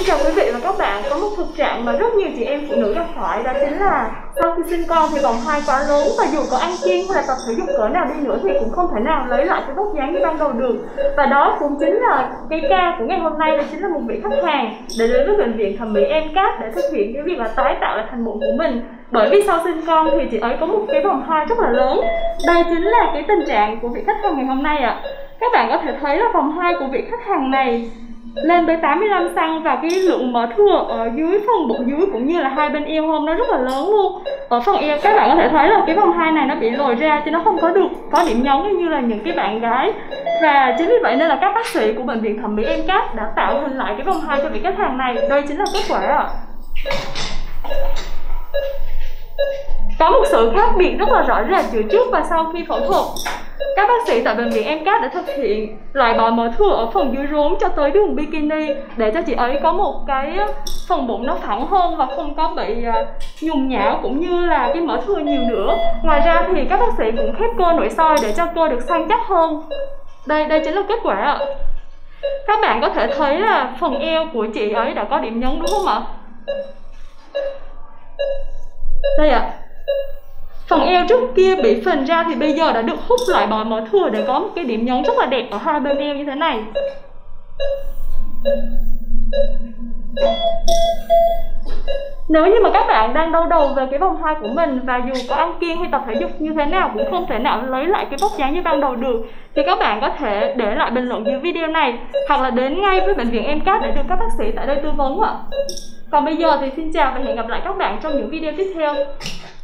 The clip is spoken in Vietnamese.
chào quý vị và các bạn. Có một thực trạng mà rất nhiều chị em phụ nữ gặp phải, đó chính là sau khi sinh con thì vòng hai quá lớn, và dù có ăn kiêng hay là tập thể dục cỡ nào đi nữa thì cũng không thể nào lấy lại cái vóc dáng như ban đầu được. Và đó cũng chính là cái ca của ngày hôm nay, đó chính là một vị khách hàng để đến với bệnh viện thẩm mỹ MCAT để thực hiện cái việc là tái tạo lại thành bụng của mình. Bởi vì sau sinh con thì chị ấy có một cái vòng hai rất là lớn. Đây chính là cái tình trạng của vị khách hàng ngày hôm nay ạ. Các bạn có thể thấy là vòng hai của vị khách hàng này lên tới 85 cm và cái lượng mỡ thừa ở dưới phần bụng dưới cũng như là hai bên eo hôm nó rất là lớn luôn. Ở phần eo các bạn có thể thấy là cái vòng hai này nó bị lồi ra chứ nó không có được có điểm nhấn như là những cái bạn gái. Và chính vì vậy nên là các bác sĩ của bệnh viện thẩm mỹ MCAT đã tạo hình lại cái vòng hai cho vị khách hàng này. Đây chính là kết quả ạ. Có một sự khác biệt rất là rõ ràng giữa trước và sau khi phẫu thuật. Các bác sĩ tại bệnh viện MCAT đã thực hiện loại bỏ mỡ thừa ở phần dưới rốn cho tới đường bikini để cho chị ấy có một cái phần bụng nó phẳng hơn và không có bị nhùng nhão cũng như là cái mỡ thừa nhiều nữa. Ngoài ra thì các bác sĩ cũng khép cơ nội soi để cho cơ được săn chắc hơn. Đây chính là kết quả ạ. Các bạn có thể thấy là phần eo của chị ấy đã có điểm nhấn đúng không ạ? Đây ạ. Phần eo trước kia bị phình ra thì bây giờ đã được hút lại bỏ mỡ thừa để có một cái điểm nhấn rất là đẹp ở hai bên eo như thế này. Nếu như mà các bạn đang đau đầu về cái vòng hai của mình và dù có ăn kiêng hay tập thể dục như thế nào cũng không thể nào lấy lại cái vóc dáng như ban đầu được, thì các bạn có thể để lại bình luận dưới video này hoặc là đến ngay với bệnh viện MCAT để được các bác sĩ tại đây tư vấn ạ. Còn bây giờ thì xin chào và hẹn gặp lại các bạn trong những video tiếp theo.